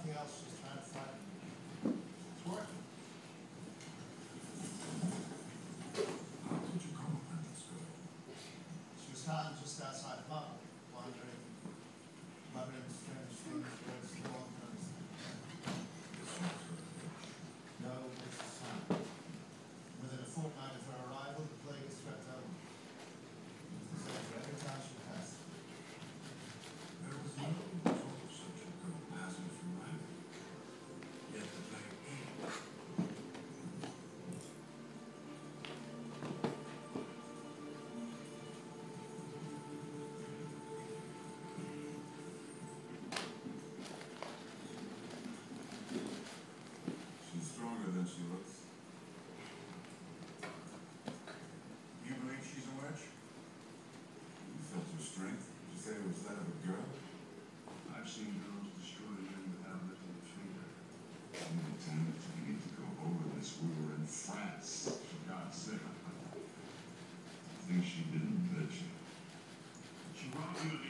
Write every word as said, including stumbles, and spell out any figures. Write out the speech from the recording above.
something else she's trying to find. It's working. How did you come upon this girl? She was found just outside the bar, wandering, muttering strange things, words no one can understand. This was her witch. No, it's the sun. Within a fortnight of her arrival, the plague has swept over. It was the same for every town she passed. There was no result of such a girl passing through life. Yet the plague came. She's stronger than she looks. You believe she's a witch? You felt her strength. Did you say it was that of a girl? I've seen girls destroy men without lifting a finger. How many times do we need to go over this? We were in France, for God's sake. I think she didn't bet you. She robbed you of